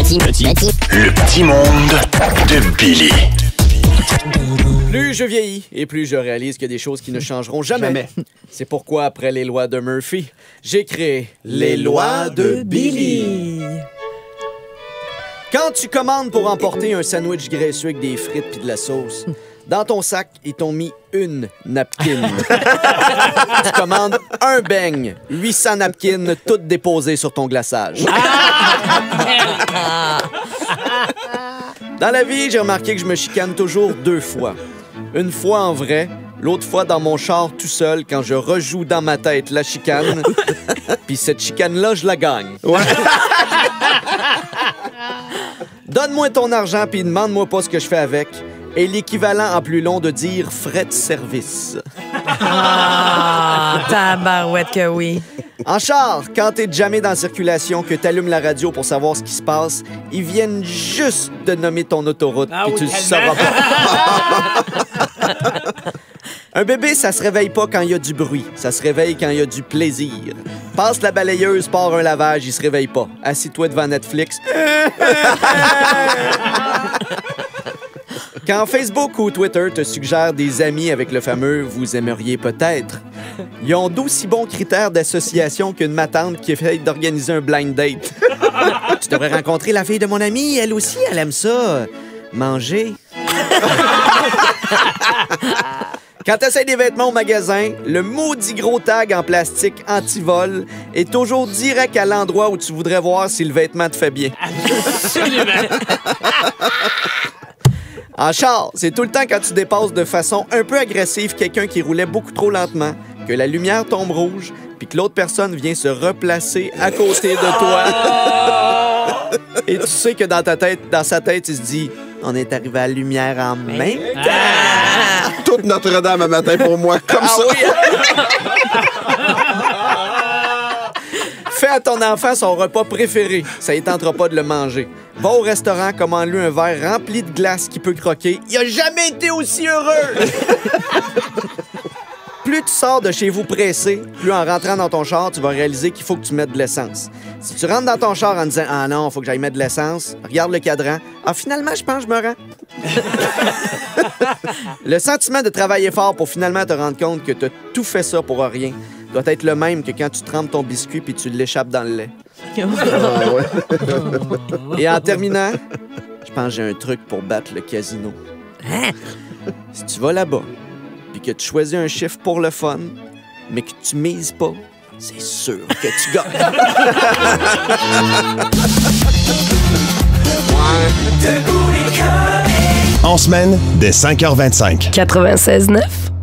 Le petit monde de Billy. Plus je vieillis et plus je réalise qu'il y a des choses qui ne changeront jamais. C'est pourquoi, après les lois de Murphy, j'ai créé les lois de Billy. Quand tu commandes pour emporter un sandwich graisseux avec des frites puis de la sauce, dans ton sac, ils t'ont mis une napkin. Tu commandes un beigne, 800 napkins, toutes déposées sur ton glaçage. Dans la vie, j'ai remarqué que je me chicane toujours 2 fois. Une fois en vrai, l'autre fois dans mon char tout seul quand je rejoue dans ma tête la chicane. Puis cette chicane-là, je la gagne. Ouais. Donne-moi ton argent puis demande-moi pas ce que je fais avec. Et l'équivalent en plus long de dire frais de service. Ah, tabarouette que oui. En char, quand t'es jamais dans la circulation, que t'allumes la radio pour savoir ce qui se passe, ils viennent juste de nommer ton autoroute, puis tu le sauras pas. Un bébé, ça se réveille pas quand il y a du bruit. Ça se réveille quand il y a du plaisir. Passe la balayeuse, part un lavage, il se réveille pas. Assis-toi devant Netflix. Quand Facebook ou Twitter te suggèrent des amis avec le fameux « vous aimeriez peut-être », ils ont d'aussi bons critères d'association qu'une matante qui essaie d'organiser un blind date. Tu devrais rencontrer la fille de mon ami, elle aussi, elle aime ça. Manger. Quand tu essaies des vêtements au magasin, le maudit gros tag en plastique anti-vol est toujours direct à l'endroit où tu voudrais voir si le vêtement te fait bien. Absolument. En char, c'est tout le temps quand tu dépasses de façon un peu agressive quelqu'un qui roulait beaucoup trop lentement, que la lumière tombe rouge, puis que l'autre personne vient se replacer à côté de toi. Et tu sais que dans sa tête, il se dit « On est arrivé à la lumière en même temps. » Toute Notre-Dame un matin pour moi, comme ça. Oui. Fais à ton enfant son repas préféré. Ça ne tentera pas de le manger. Va au restaurant, commande-lui un verre rempli de glace qu'il peut croquer. Il a jamais été aussi heureux! Plus tu sors de chez vous pressé, plus en rentrant dans ton char, tu vas réaliser qu'il faut que tu mettes de l'essence. Si tu rentres dans ton char en disant « Ah non, il faut que j'aille mettre de l'essence », regarde le cadran. « Ah, finalement, je pense que je me rends. » Le sentiment de travailler fort pour finalement te rendre compte que tu as tout fait ça pour rien doit être le même que quand tu trempes ton biscuit puis tu l'échappes dans le lait. Et en terminant, je pense que j'ai un truc pour battre le casino. Si tu vas là-bas puis que tu choisis un chiffre pour le fun, mais que tu mises pas, c'est sûr que tu gagnes. En semaine, dès 5h25. 96.9.